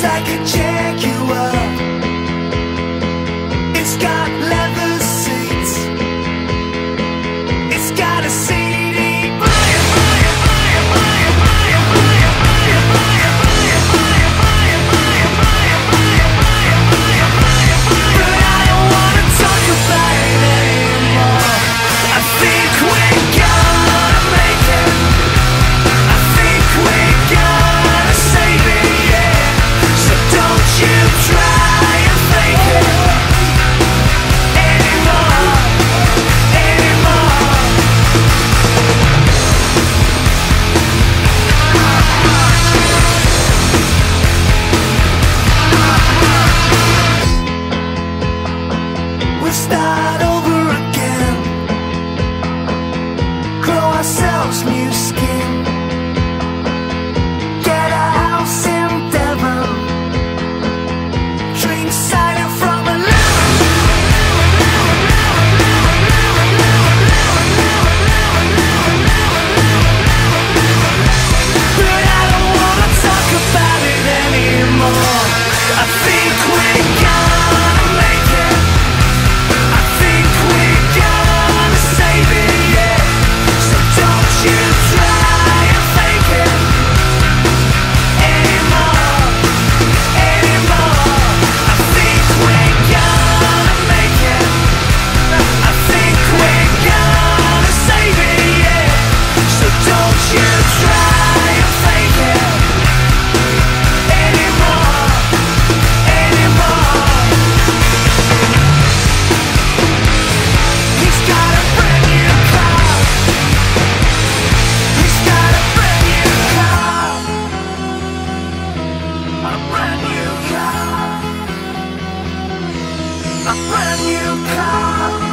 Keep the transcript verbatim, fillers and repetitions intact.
like a Jaguar. It's got leather seats. It's got a C D player. But I don't wanna talk about it anymore. I think we're gonna make it. I think we're gonna save it, yeah. So don't you try and fake it anymore, anymore. We'll start over again, grow ourselves new skin, get a house in Devon, drink cider from a lemon. But I don't wanna talk about it anymore. I think we're gonna make it. I think we're gonna save it, yeah. So don't you try and fake it anymore, anymore. I think we're gonna make it. I think we're gonna save it, yeah. So don't you try and fake it anymore, anymore. He's got a brand new car. He's got a brand new car. A brand new car. A brand new car.